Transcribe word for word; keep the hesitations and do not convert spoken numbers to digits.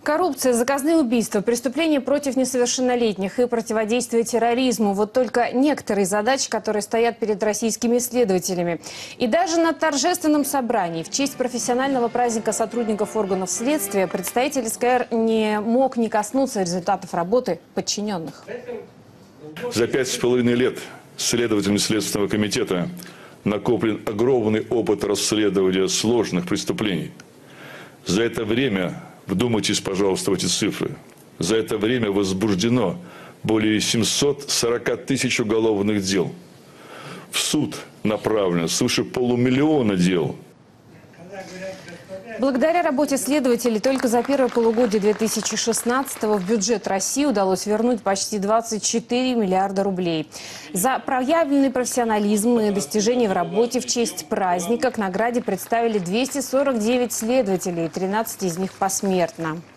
Коррупция, заказные убийства, преступления против несовершеннолетних и противодействие терроризму – вот только некоторые задачи, которые стоят перед российскими следователями. И даже на торжественном собрании в честь профессионального праздника сотрудников органов следствия представитель СКР не мог не коснуться результатов работы подчиненных. За пять с половиной лет следователями Следственного комитета накоплен огромный опыт расследования сложных преступлений. За это время, вдумайтесь, пожалуйста, в эти цифры, за это время возбуждено более семисот сорока тысяч уголовных дел. В суд направлено свыше полумиллиона дел. Благодаря работе следователей только за первое полугодие две тысячи шестнадцатого в бюджет России удалось вернуть почти двадцать четыре миллиарда рублей. За проявленный профессионализм и достижения в работе в честь праздника к награде представили двести сорок девять следователей, тринадцать из них посмертно.